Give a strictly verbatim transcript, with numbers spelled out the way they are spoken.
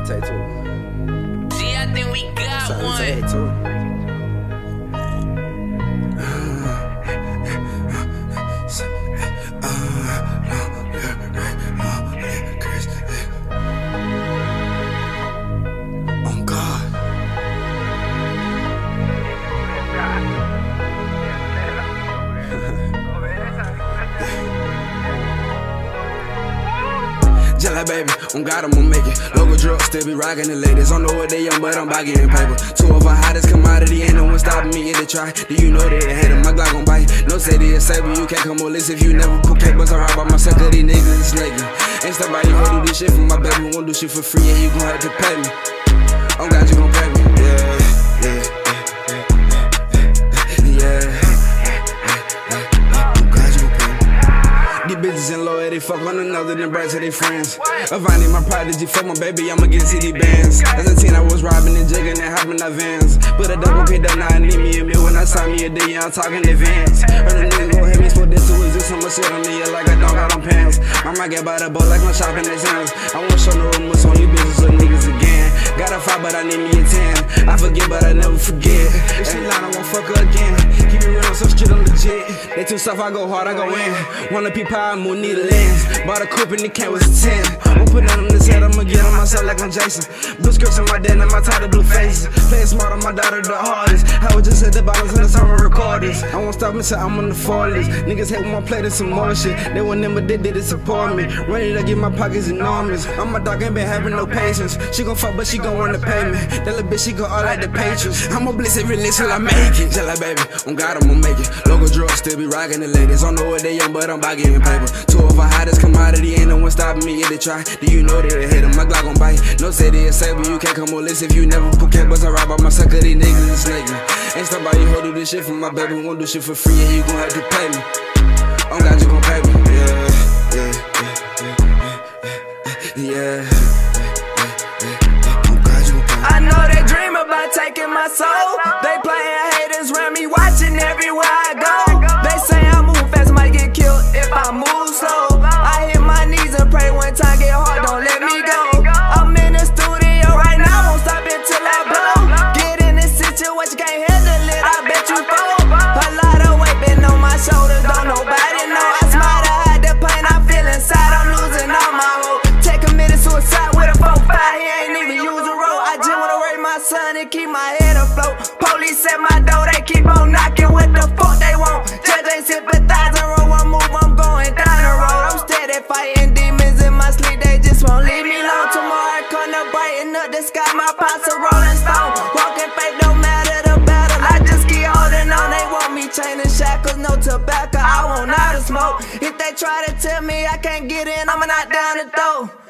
Take two. Gee, I think we got Sorry, one. take two. On God. Jelly baby, on God I'ma make it. Local drugs still be rockin' the ladies. Don't know what they young, but I'm about getting paper. Two of our hottest commodity, ain't no one stopping me if they try. Do you know that they hate them? My Glock gon' bite. No say they a saber, you can't come on list if you never put capers. I ride by myself, cause these niggas is snaking. Ain't somebody who do this shit for my baby. Won't do shit for free, and you gon' have to pay me. On God, you gon' pay me. Yeah, yeah, yeah, yeah. These bitches in low, they fuck on another, then brag to their friends. Avani, my prodigy, fuck my baby, I'ma get city bands. As a teen, I was robbing and jigging and hopping out vans. Put a double K down, now I need me a meal. When I saw me a day, yeah, I'm talking advance. Heard a nigga go ahead, me spoke this to exist. I'ma shit on the air like I don't got on pants. Mama get by the boat like I'm shopping at Sam's. I won't show no remorse on you bitches or niggas again. Got a five, but I need me a ten. I forget, but I never forget. If she lying, I won't fuck her again. Keep it real, so straight, I'm legit. They too soft, I go hard, I go in. Wanna peep how I move, need a lens. Bought a coupe and the cat was a ten. Won't put that on this head, I'ma get on myself like I'm Jason. Blue skirts on my dad and my title blue faces. Playing smart on my daughter the hardest. I would just hit the bottles in the summer recorders. I won't stop until I'm on the floor list. Niggas hate when I play this some more shit. They want them, but they didn't support me. Ready to get my pockets enormous. I'm my dog, ain't been having no patience. She gon' fuck, but she gon' want to pay me. That little bitch, she go all like the Patriots. I'ma blitz every list till I make it. Jelly baby, on God I'ma make it. Local drugs still be rockin' the ladies. Don't know what they young, but I'm about getting paper. Two of our hottest commodity, ain't no one stopping me if they try. Do you know that they hate them? My Glock gon' bite. No say they a saber, you can't come on list if you never put capers. I ride by my sucker, these niggas is snaking. Ain't somebody who do this shit for my baby. Won't do shit for free, and you gon' have to pay me. On God, you gon' pay me. Yeah, yeah, yeah, yeah, yeah. I know they dream about taking my soul. They playing haters around me, watching everywhere I go. They say I move fast, might get killed if I move slow. I hit my knees and pray when time get hard, don't let me go. I'm in the studio right now, won't stop until I blow. Get in this situation, can't handle it, I bet you fall. A lot of weight been on my shoulders, don't nobody know. I smile to hide the pain I feel inside, I'm losing all my hope. Take committed suicide with a four five, he ain't even use a road. I just wanna raise my son and keep my head afloat. Police at my door, they keep on knocking, what the fuck they want? Judge ain't sympathizing, roll one move, I'm going down the road. I'm steady fighting demons in my sleep, they just won't leave me alone. Tomorrow gonna brighten up the sky, my pops a rolling stone. Walking faith, don't matter the battle, I just keep holding on. They want me chain and shackles, no tobacco, I won't out of smoke. If they try to tell me I can't get in, I'ma knock down the door.